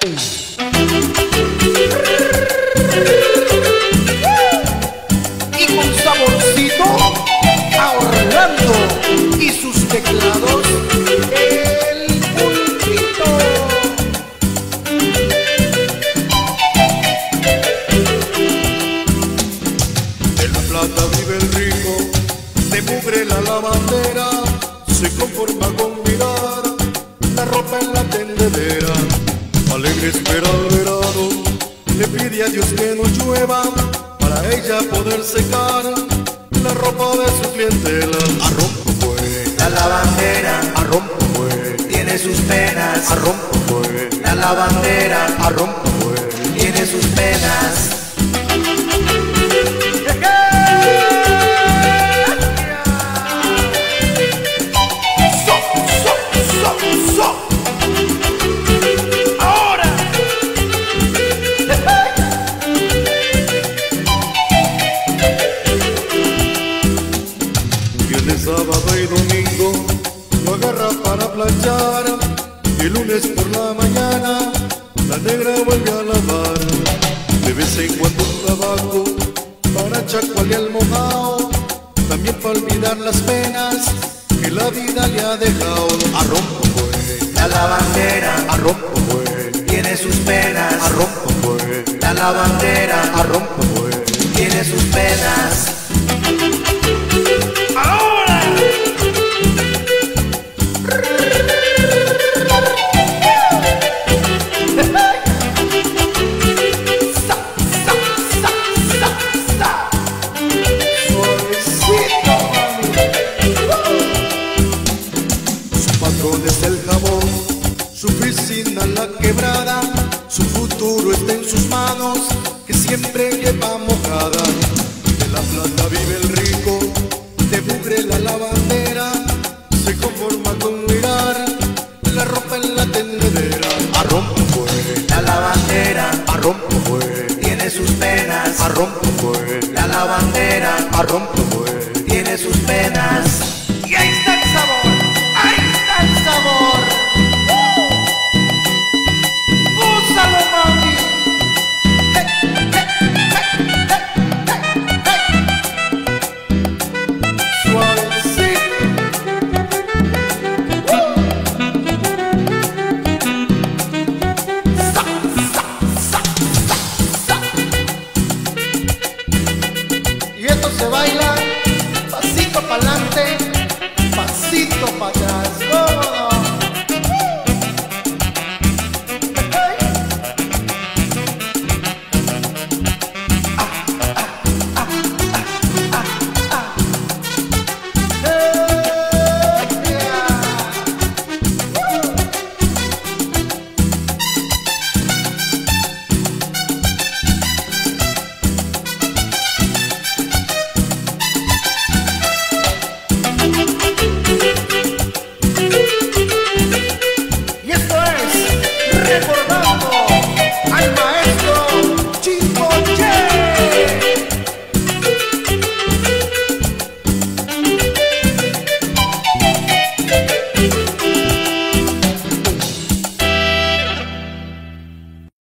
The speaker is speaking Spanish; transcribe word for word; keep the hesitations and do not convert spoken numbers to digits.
Y con saborcito a Orlando y sus teclados, el pulpito. En La Plata vive el rico, de mugre la lavandera, se conforma con mirar la ropa en la tendedera. Alegre espera el verano, le pide a Dios que no llueva, para ella poder secar la ropa de su clientela. Arrompo pues La lavandera, arrompo pues tiene sus penas. arrompo pues La lavandera, arrompo pues tiene sus penas. Viernes, sábado y domingo lo agarra para planchar, y el lunes por la mañana la negra vuelve a lavar. De vez en cuando un trabajo para chacualear el mojado, también para olvidar las penas que la vida le ha dejado. Arrompo pues, La lavandera, arrompo pues, tiene sus penas. arrompo pues, La lavandera, arrompo pues. tiene sus penas. Es el jabón, su piscina la quebrada, su futuro está en sus manos, que siempre lleva mojada. De La Plata vive el rico, de mugre la lavandera, se conforma con mirar la ropa en la tendedera. Arrompo pues, La lavandera, arrompo pues, tiene sus penas. arrompo pues, La lavandera, arrompo